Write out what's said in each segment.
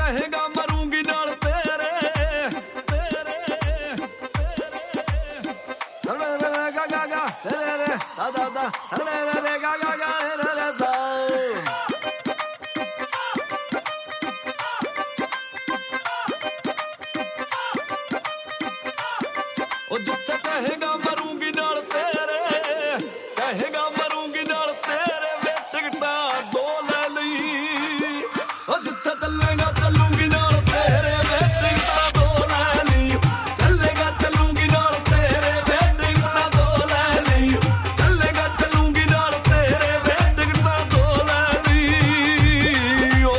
कहेगा मरूंगी नाल तेरे तेरे गा गा गा रे रे दा दा दा रे रे गा गा गा रे रे दा ओ जिथे कहेगा मरूंगी नाल तेरे कहेगा मरूंगी नाल तेरे वे टिकटा दो ले ली ओ जिथे चलेगा चलूंगी नाल तेरे वे टिकटा दो ले ली चलेगा चलूंगी नाल तेरे वे टिकटा दो ले ली चलेगा चलूंगी नाल तेरे वे टिकटा दो ले ली ओ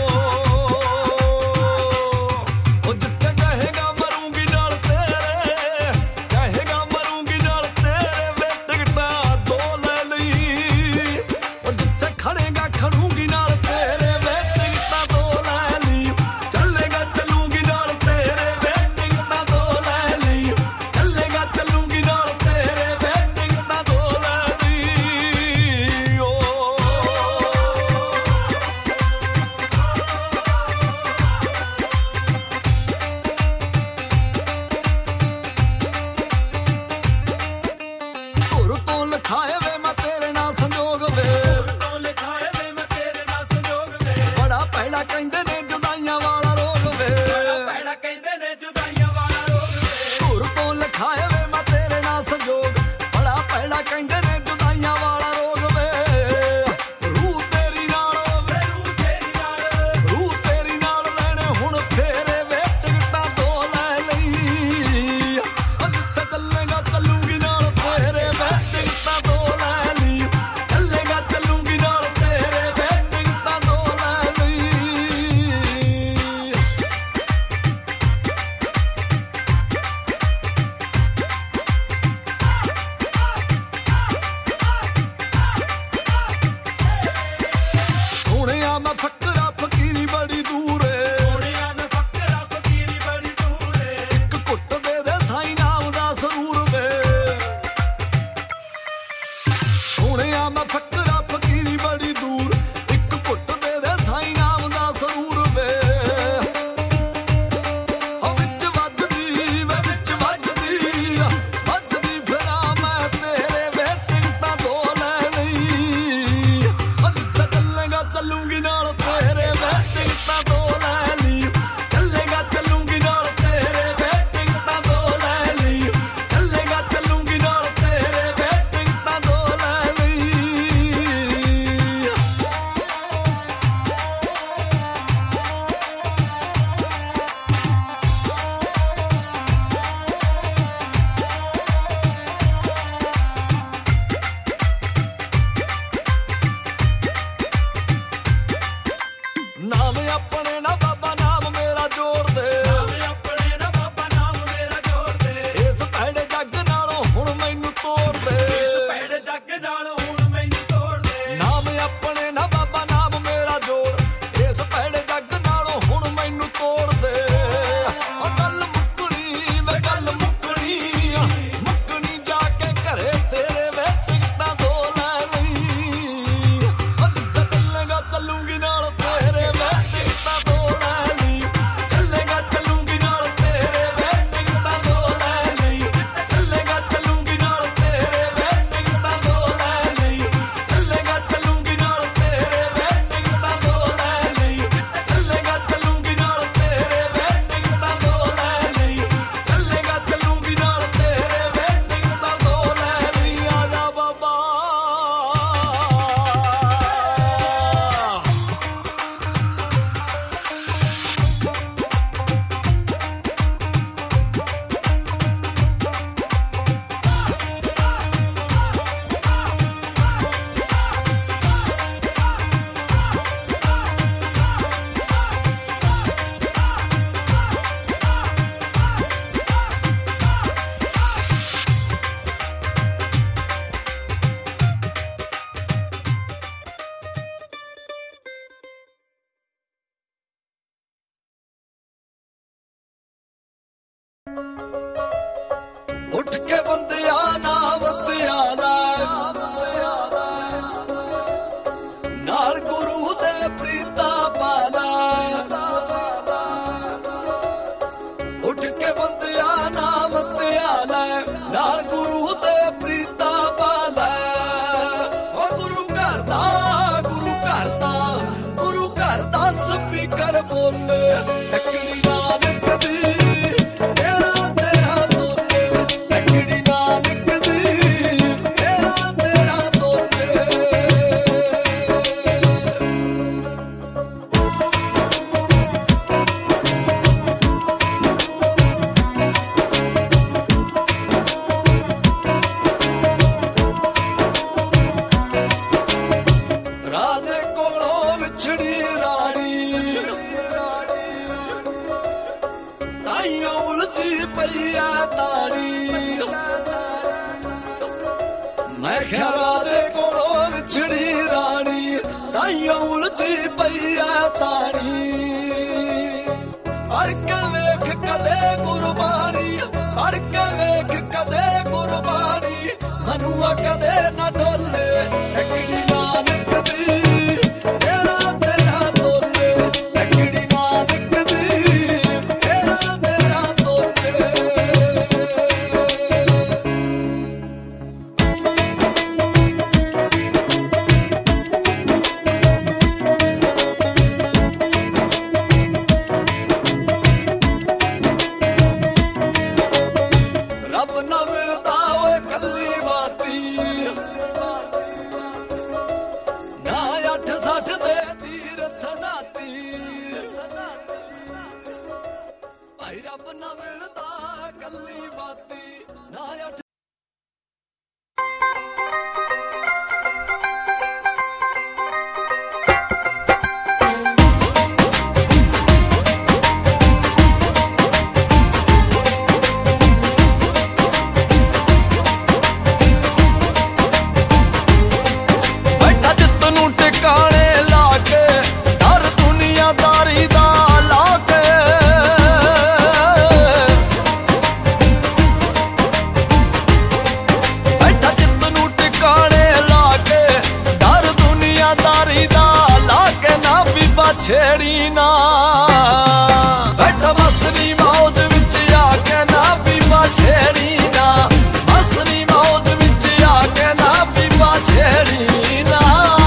जिथे कहेगा मरूंगी नाल तेरे कहेगा मरूंगी नाल तेरे वे टिकटा दो ले ली ओ जिथे खड़ेगा खड़ूंगी नाल तेरे वे टिकटा दो ले ली चलेगा चलूंगी नाल तेरे वे टिकटा दो ले ली चलेगा चलूंगी नाल तेरे वे टिकटा दो ले ली ओ ਧੁਰ ਤੋਂ ਲਿਖਾਏ ਵੇ ਮੈਂ ਤੇਰੇ ਨਾਲ ਸੰਜੋਗ ਵੇ ਬੜਾ ਭੈੜਾ ਕਹਿੰਦੇ ਨੇ ਜੁਦਾਈਆਂ ਵਾਲਾ ਰੋਗ ਵੇ ਧੁਰ ਤੋਂ ਲਿਖਾਏ ਵੇ ਮੈਂ ਤੇਰੇ ਨਾਲ ਸੰਜੋਗ ਬੜਾ ਭੈੜਾ ਕਹਿੰਦੇ ਨੇ ਜੁਦਾਈਆਂ ਵਾਲਾ ਰੋਗ ਵੇ ਰੂਹ ਤੇਰੀ ਨਾਲ ਲੈਣੇ ਹੁਣ ਫੇਰੇ ਵੇ ਟਿਕਟਾਂ ਦੋ ਲੈ ਲਈ ਜਿੱਥੇ ਚੱਲੇਗਾ ਚੱਲੂਗੀ ਨਾਲ ਤੇਰੇ ਵੇ ਟਿਕਟਾਂ ਦੋ ਲੈ ਲਈ ਚੱਲੇਗਾ ਚੱਲੂਗੀ ਨਾਲ ਤੇਰੇ ਵੇ ਟਿਕਟਾਂ ਦੋ ਲੈ ਲਈ ਸੋਹਣਿਆ ਮੈਂ ਫੱਕਰਾ ਫਕੀਰੀ ਬੜੀ ਦੂਰ ਏ ਇੱਕ ਘੁੱਟ ਦੇ ਦੇ ਸਾਈਂ ਨਾਮ ਦਾ ਸਰੂਰ ਵੇ ਸੋਹਣਿਆ ਮੈਂ ਫੱਕਰਾ ਫਕੀਰੀ ਬੜੀ ਦੂਰ ਇੱਕ ਘੁੱਟ ਦੇ ਦੇ ਸਾਈਂ ਨਾਮ ਦਾ ਸਰੂਰ ਵੇ ਉਹ ਵਿੱਚ ਵੱਜਦੀ ਫਿਰਾਂ ਮੈਂ ਤੇਰੇ ਵੇ ਟਿਕਟਾਂ ਦੋ ਲੈ ਲਈ ਉਹ ਜਿੱਥੇ ਚੱਲੇਗਾ ਚੱਲੂਗੀ ਨਾਲ ਤੇਰੇ ਵੇ ਟਿਕਟਾਂ ਦੋ ਲੈ ਲਈ ਚੱਲੇਗਾ ਚੱਲੂਗੀ ਨਾਲ ਤੇਰੇ ਵੇ ਟਿਕਟਾਂ ਦੋ ਲੈ ਲਈ ਚੱਲੇਗਾ ਚੱਲੂਗੀ ਨਾਲ ਤੇਰੇ ਵੇ ਟਿਕਟਾਂ ਦੋ ਲੈ ਲਈ ਨਾਮ ਆਪਣੇ ਨਾ ਬਾਬਾ ਨਾਮ ਮੇਰਾ ਜੋੜ ਦੇ ਇਸ ਭੈੜੇ ਜੱਗ ਨਾਲੋਂ ਹੁਣ ਮੈਨੂੰ ਤੋੜ ਦੇ ਨਾਮ ਆਪਣੇ ਨਾ ਬਾਬਾ ਨਾਮ ਮੇਰਾ ਜੋੜ ਇਸ ਭੈੜੇ ਜੱਗ ਨਾਲੋਂ ਹੁਣ ਮੈਨੂੰ ਤੋੜ ਦੇ ਉਹ ਗੱਲ ਮੁੱਕਣੀ ਜਾ ਕੇ ਘਰੇ ਤੇਰੇ ਵੇ ਟਿਕਟਾਂ ਦੋ ਲੈ ਲਈ ਉਹ ਜਿੱਥੇ ਚੱਲੇਗਾ ਚੱਲੂਗੀ ਨਾਲ ਤੇਰੇ ਵੇ ਟਿਕਟਾਂ ਦੋ ਲੈ ਲਈ ਚੱਲੇਗਾ ਚੱਲੂਗੀ ਨਾਲ ਤੇਰੇ ਵੇ ਟਿਕਟਾਂ ਦੋ ਲੈ ਲਈ ਚੱਲੇਗਾ ਚੱਲੂਗੀ ਨਾਲ ਤੇਰੇ ਵੇ ਟਿਕਟਾਂ ਦੋ ਲੈ ਲਈ ਚੱਲੇਗਾ ਚੱਲੂਗੀ ਨਾਲ ਤੇਰੇ ਵੇ ਟਿਕਟਾਂ ਦੋ ਲੈ ਲਈ ਚੱਲੇਗਾ ਚੱਲੂਗੀ ਨਾਲ ਤੇਰੇ ਵੇ ਟਿਕਟਾਂ ਦੋ ਲੈ ਲਈ ਚੱਲੇਗਾ ਚੱਲੂਗੀ ਨਾਲ ਤੇਰੇ ਵੇ ਟਿਕਟਾਂ ਦੋ ਲੈ ਲਈ ਆ ਜਾ ਬਾਬਾ ਉੱਠ ਕੇ ਬੰਦਿਆ ਨਾਮ ਧਿਆਲਾ ਨਾਲ ਗੁਰੂ ਦੇ ਪ੍ਰੀਤਾ ਪਾਲਾ ਤੋਲੇ ਤੱਕੜੀ ਨਾ ਨਿਕਦੀ ਤੇਰਾ ਤੇਰਾ ਤੋਲੇ ਤੱਕੜੀ ਨਾ ਨਿਕਦੀ ਤੇਰਾ ਤੇਰਾ ਤੋਲੇ ਰਾਜੇ ਕੋਲੋਂ ਵਿਛੜੀ ਰਾਣੀ ਤਾਈਓ ਉਲਝੀ ਪਈ ਆ ਤਾੜੀ ਮੈਂ ਕਿਹਾ ਰਾਜੇ ਕੋਲੋਂ ਵਿਛੜੀ ਰਾਣੀ ਤਾਈਓ ਉਲਝੀ ਪਈ ਆ ਤਾੜੀ ਅੜ ਕੇ ਵੇਖ ਕਦੇ ਕੁਰਬਾਨੀ ਅੜ ਕੇ ਵੇਖ ਕਦੇ ਕੁਰਬਾਨੀ ਮਨੂਆ ਕਦੇ ਨਾ ਡੋਲੇ ਤੱਕੜੀ ਨਾ ਨਿਕਦੀ ਤੇਰਾ ਤੇਰਾ ਤੋਲੇ ਤੱਕੜੀ ਨਾ ਨਿਕਦੀ ਤੇਰਾ ਤੇਰਾ ਤੋਲੇ ਰੱਬ ਨਾ ਮਿਲਦਾ ਓਏ ਕੱਲੀ ਬਾਤੀ ਨਾ 8-60 ਦੇ ਤੀਰਥ ਨਾਤੀ ਭਾਈ ਰੱਬ ਨਾ ਮਿਲਦਾ ਕੱਲੀ ਬਾਤੀ ਨਾ 8 ਬੈਠਾ ਜਿੱਤ ਨੂੰ ਟਿਕਾਣੇ ਲਾ ਕੇ ਡਰ ਦੁਨੀਆਦਾਰੀ ਦਾ ਲਾ ਕੇ ਬੈਠਾ ਜਿੱਤ ਨੂੰ ਟਿਕਾਣੇ ਲਾ ਕੇ ਡਰ ਦੁਨੀਆਦਾਰੀ ਦਾ ਲਾ ਕੇ ਨਾ ਬੀਬਾ ਛੇੜੀ ਨਾ ਬੈਠਾ ਮਸਤੀ ਮੌਤ ਵਿੱਚ ਆ ਕੇ ਨਾ ਬੀਬਾ ਛੇੜੀ ਨਾ ਮਸਤੀ ਮੌਤ ਵਿੱਚ ਆ ਕੇ ਨਾ ਬੀਬਾ ਛੇੜੀ ਨਾ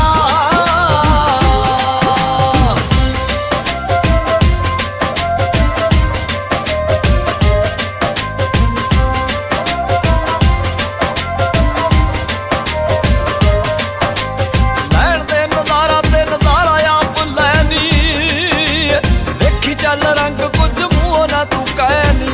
ਲੈਣ ਦੇ ਨਜ਼ਾਰਾ ਤੇ ਨਜ਼ਾਰਾ ਆਪ ਲੈਣੀ ਵੇਖੀ ਚੱਲ ਰੰਗ ਕੁਝ ਮੂੰਹੋਂ ਨਾ ਤੂੰ ਕਹਿ ਨੀ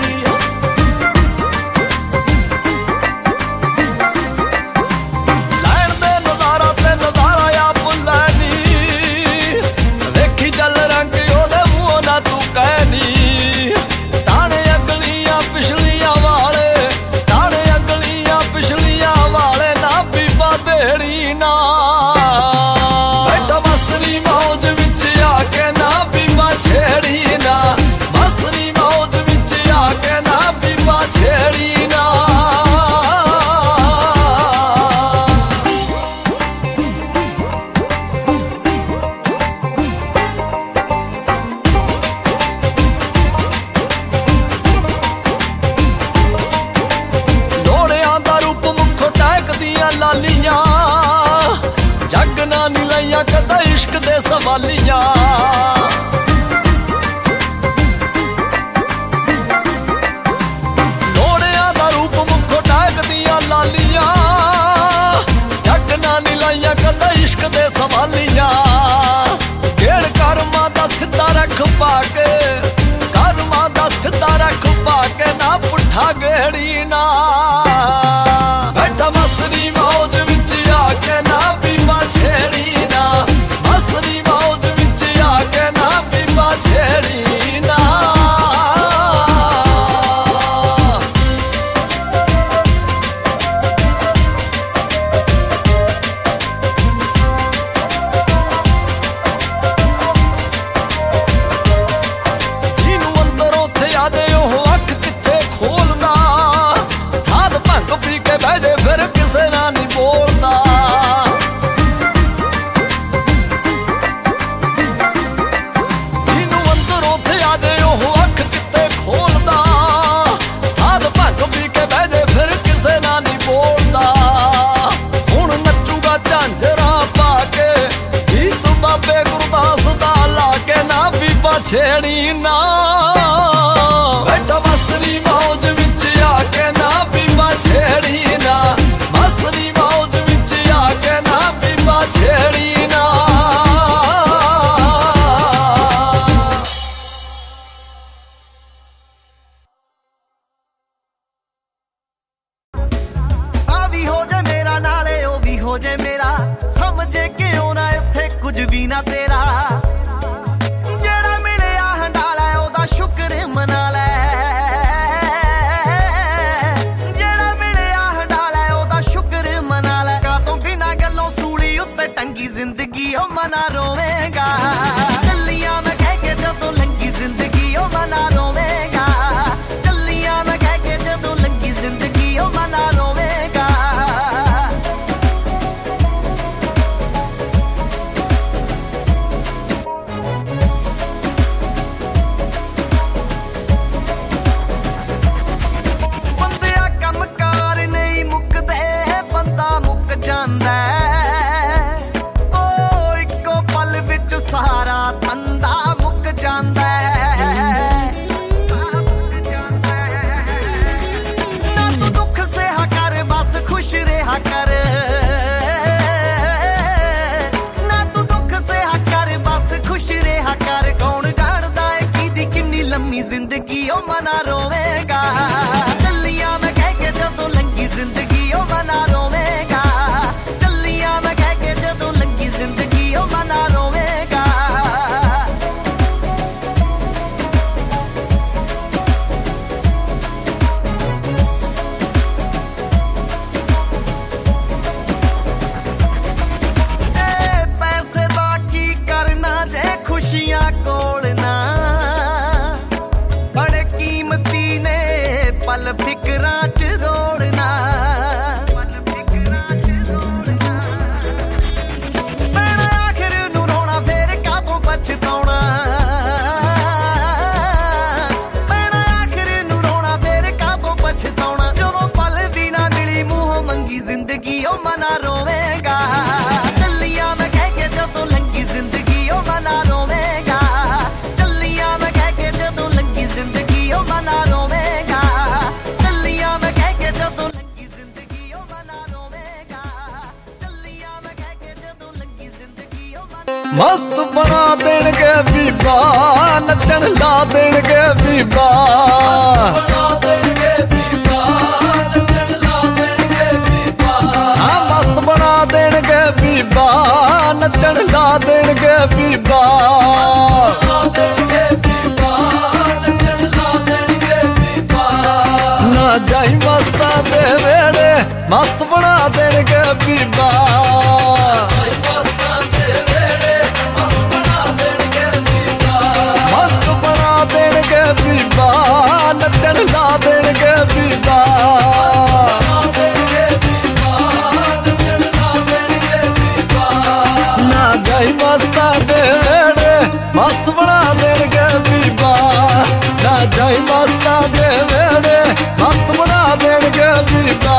ਲੈਣ ਦੇ ਨਜ਼ਾਰਾ ਤੇ ਨਜ਼ਾਰਾ ਆਪ ਲੈਣੀ ਵੇਖੀ ਚੱਲ ਰੰਗ ਉਹਦੇ ਮੂੰਹੋਂ ਨਾ ਤੂੰ ਕਹਿ ਨੀ ਤਾਣੇ ਅਗਲੀਆਂ ਪਿਛਲੀਆਂ ਵਾਲੇ ਤਾਣੇ ਅਗਲੀਆਂ ਪਿਛਲੀਆਂ ਵਾਲੇ ਨਾ ਬੀਬਾ ਦੇੜੀ ਨਾ ਬੈਠਾ ਮਸਤੀ ਮੌਜ ਵਿੱਚ ਆ ਕੇ ਨਾ ਬੀਬਾ ਛੇੜੀ ਨਾ ਮਸਤੀ ਮੌਜ ਵਿੱਚ ਆ ਕੇ ਨਾ ਬੀਬਾ ਛੇੜੀ ਨਾ ਲੋੜਿਆਂ ਦਾ ਰੂਪ ਮੁੱਖੋਂ ਟਹਿਕਦੀਆਂ ਲਾਲੀਆਂ ਜੱਗ ਨਾ ਨੀ ਲਈਆਂ ਕਦੇ ਇਸ਼ਕ ਦੇ ਸਵਾਲੀਆਂ ਲੋੜਿਆਂ ਦਾ ਰੂਪ ਮੁੱਖੋਂ ਟਹਿਕਦੀਆਂ ਲਾਲੀਆਂ ਜੱਗ ਨਾ ਨੀ ਲਈਆਂ ਕਦੇ ਇਸ਼ਕ ਦੇ ਸਵਾਲੀਆਂ ਗੇੜ ਕਰਮਾਂ ਦਾ ਸਿੱਧਾ ਰੱਖ ਪਾ ਕੇ ਕਰਮਾਂ ਦਾ ਸਿੱਧਾ ਰੱਖ ਪਾ ਕੇ ਨਾ ਪੁੱਠਾ ਗੇੜੀ ਨਾ ਬੈਠਾ ਮਸਤੀ ਮੌਤ ਵਿੱਚ ਆ ਕੇ ਨਾ ਬੀਬਾ ਛੇੜੀ ਨਾ ਮਸਤੀ ਮੌਤ ਵਿੱਚ ਆ ਕੇ ਨਾ ਬੀਬਾ ਛੇੜੀ ਨਾ ਜਿਹਨੂੰ ਅੰਦਰ ਉੱਥੇ ਆ ਜੇ ਉਹ ਅੱਖ ਕਿੱਥੇ ਖੋਲਦਾ ਸਾਧ ਭੰਗ ਪੀ छेड़ी ना बैठा मस्तरी मौज विच आके ना बीबा छेड़ी ना मस्तरी मौज विच आके ना बीबा छेड़ी ना हो जे मेरा समझे क्यों ना इत्थे कुछ भी ना तेरा जेड़ा मिलिया हंडाला ओदा शुक्र मना लै जेड़ा मिलिया हंडाला ओदा शुक्र मना लै कातों बिना गल्लों सूली उत्ते टंगी जिंदगी ओ मना रोवेगा चलिया मैं कह के जदों लंगी जिंदगी ओ मना रोवेगा चलिया मैं कह के जदों लंगी जिंदगी ओ मना रोवेगा सारा धंधा मुक जांदा ना तू दुख सहा कर बस खुश रहा कर ना तू दुख सहा कर बस खुश रहा कर कौन जानदा है किदी किन्नी लम्मी जिंदगी ओ मना रोवेगा चलिया मैं कह के जदों लंगी जिंदगी ओ मना रोवेगा चलिया मैं कह के जदों लंगी जिंदगी ओ मना रोवेगा खुशियां कोल ना बड़े कीमती ने पल फिकरां च रोलना मैं आखिर नू रोना फिर कातों पछताउणा मैं आखिर नू रोना फिर कातों पछताउणा जदों पल भी ना मिली मूंहों मंगी जिंदगी ओ मना रोवेगा चलिया मैं कह के जदों लंगी जिंदगी ओ मना रोवेगा चलिया मैं कह के जदों लंगी जिंदगी ओ मना रोवेगा चलिया मैं कह के जदों लंगी जिंदगी ओ मना रोवेगा चलिया मैं कह के जदों लंगी जिंदगी ओ मस्त बना देणगे बीबा नचण ला देणगे बीबा मस्त बना देणगे बीबा नचण ला देणगे बीबा ना जाई मस्ता दे वेड़े मस्त बना देणगे बीबा मस्त बना देणगे बीबा नचण ला देणगे बीबा जाई मस्ता दे वेड़े मस्त बना देणगे बीबा ना जाई मस्ता दे वेड़े मस्त बना देणगे बीबा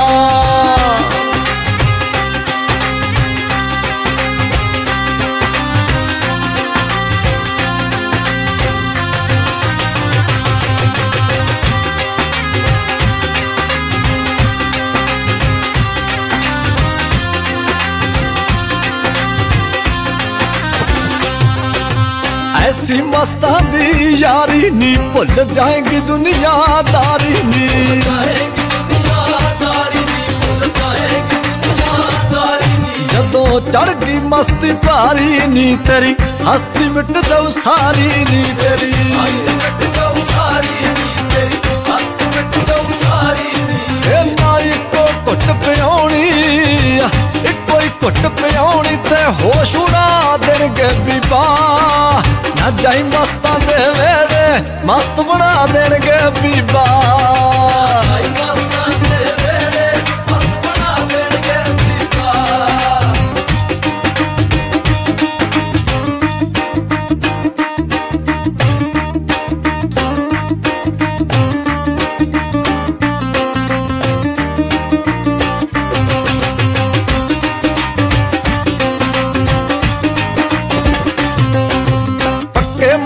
ऐसी मस्ता दी यारी नी भुल जाएगी दुनियादारी नी जदों चढ़ गई मस्ती भारी नी तेरी हस्ती मिट जाऊ सारी नी तेरी ना इको घुट पियाउणी इको ही घुट पियाउणी ते होश उड़ा देणगे बीबा ना जाई मस्तां दे वेड़े मस्त बना देणगे बीबा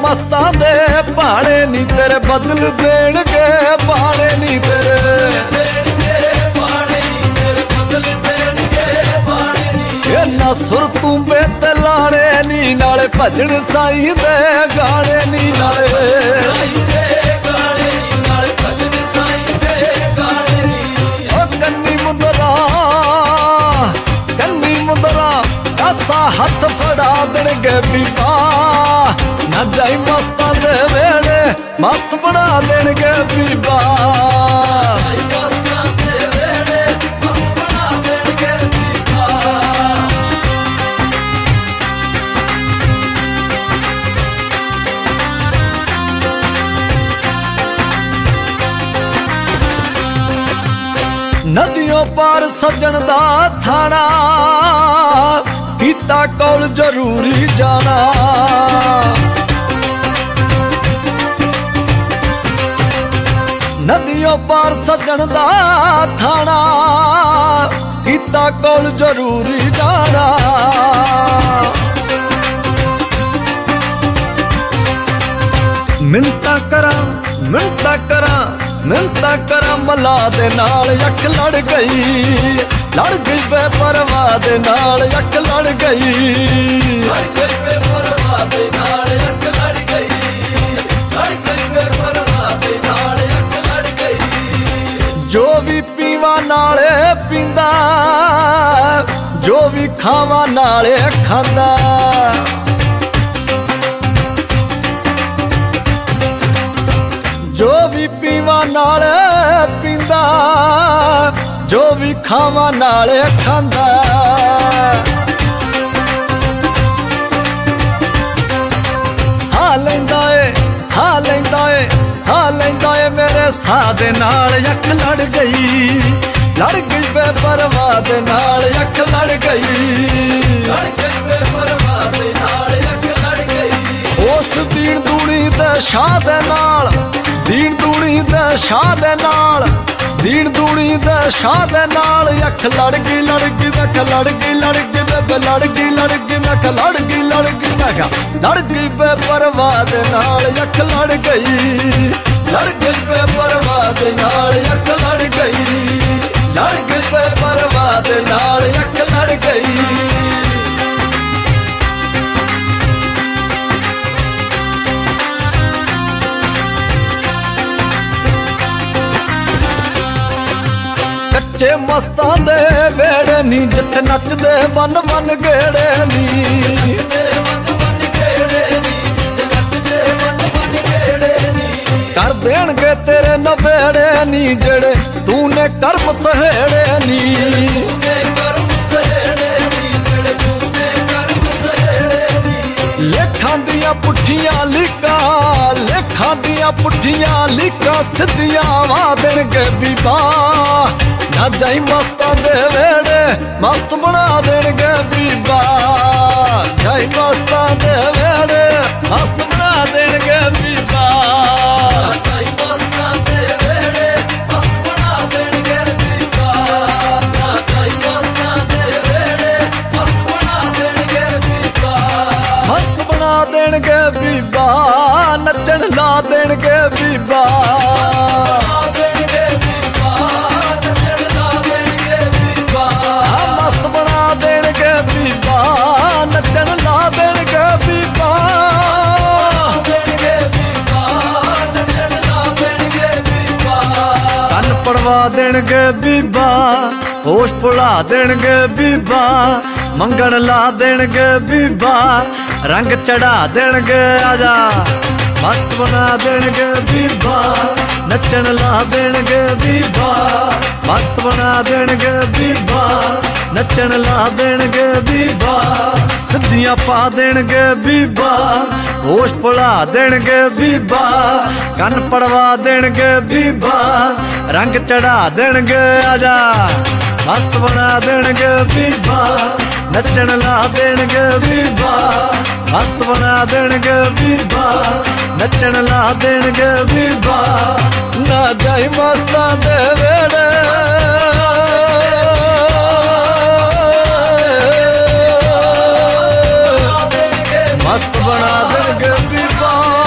मस्तां दे भाड़े नी तेरे बदल देणगे भाड़े नी तेरे ना सुर तू बेते लाड़े नी नाले भजन साईं दे गाने नी नाले कन्नी मुंदरा ऐसा हाथ फड़ा देणगे बीबा ना जाई मस्तां दे वेड़े मस्त बना देणगे बीबा नदियों पार सजन दा थाना कीता कोल जरूरी जाना नदियों पार सजन दा थाना कीता कोल जरूरी जाना मिन्नतां करां मिन्नतां करां मला दे नाल अख लड़ गई बेपरवाह दे नाल अख लड़ गई बेपरवाह दे नाल अख लड़ गई बेपरवाह दे नाल अख लड़ गई जो भी पीवा नाले पींदा जो भी खावा नाले खांदा जो भी पीवा नाले पींदा जो भी खावा नाले खांदा साह लैंदा ए मेरे साह दे नाल अख लड़ गई बेपरवाह दे नाल अख लड़ गई बेपरवाह दे नाल अख लड़ गई उस दीन दूनी दे शाह दे नाल दीन दूनी दे शाह दे नाल दीन दूनी दे शाह दे नाल अख लड़ गई अख लड़ गई बेबे लड़ गई मैं लड़ गई लड़ गई बेपरवाह दे नाल अख लड़ गई बेपरवाह दे नाल अख लड़ गई बेपरवाह दे नाल अख लड़ गई कच्चे मस्तां दे वेड़े नी जिथे नचदे बन बन गेड़े नी कर देणगे तेरे नवेड़े नी जेड़े तूने कर्म सहेड़े नी लेखां दियां पुठियां लीकां सिद्धियां वा देणगे बीबा ना जाई मस्तां दे वेड़े मस्त बना देणगे बीबा जाई मस्तां दे वेड़े मस्त बना देणगे बीबा जाई मस्तां दे वेड़े मस्त बना देणगे बीबा जाई मस्तां दे वेड़े मस्त बना देणगे बीबा मस्त बना देणगे बीबा नचण ला देणगे बीबा नचन ला देणगे बीबा कन पड़वा देणगे बीबा होश भुला देणगे बीबा मंगण ला देणगे बीबा रंग चढ़ा देणगे आजा मस्त बना देणगे बीबा नचन ला देणगे बीबा मस्त बना देणगे बीबा नचन ला देणगे बीबा सिद्धियां पा देणगे बीबा होश भुला देणगे बीबा कन पड़वा देणगे बीबा रंग चढ़ा देणगे आजा मस्त बना देणगे बीबा नचन ला देणगे बीबा मस्त बना देणगे बीबा नचन ला देणगे बीबा ना जाई मस्तां दे वेड़े मस्त बना देणगे बीबा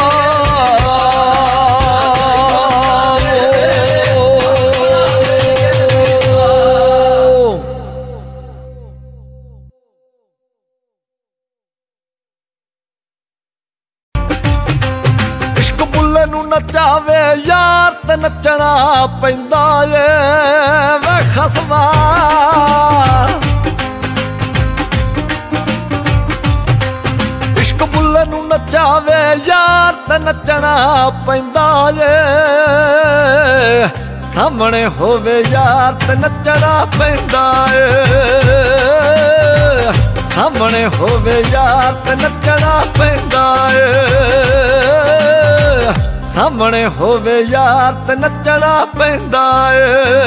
ਨਚਾਵੇ ਯਾਰ ਤੇ ਨੱਚਣਾ ਪੈਂਦਾ ਏ ਵੇ ਖਸਮਾ ਇਸ਼ਕ ਬੁੱਲੇ ਨੂੰ ਨਚਾਵੇ ਯਾਰ ਤੇ ਨੱਚਣਾ ਪੈਂਦਾ ਏ ਸਾਹਮਣੇ ਹੋਵੇ ਯਾਰ ਤੇ ਨੱਚਣਾ ਪੈਂਦਾ ਏ ਸਾਹਮਣੇ ਹੋਵੇ ਯਾਰ ਤੇ ਨੱਚਣਾ ਪੈਂਦਾ ਏ ਸਾਹਮਣੇ ਹੋਵੇ ਯਾਰ ਤੇ ਨੱਚਣਾ ਪੈਂਦਾ ਏ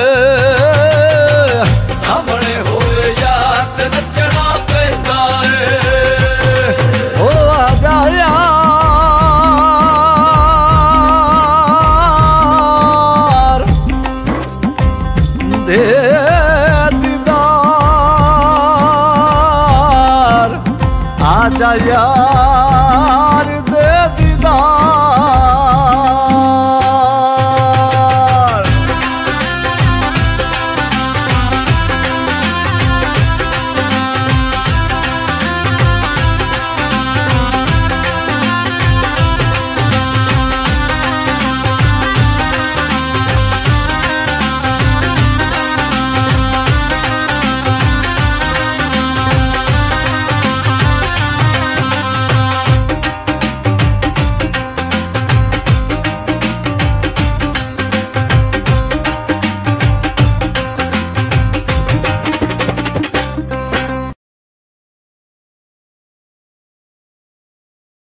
ਸਾਹਮਣੇ ਹੋਵੇ ਯਾਰ ਤੇ ਨੱਚਣਾ ਪੈਂਦਾ ਏ ਓ ਆ ਜਾ ਯਾਰ ਦੇ ਦੀਦਾਰ ਆ ਜਾ ਯਾਰ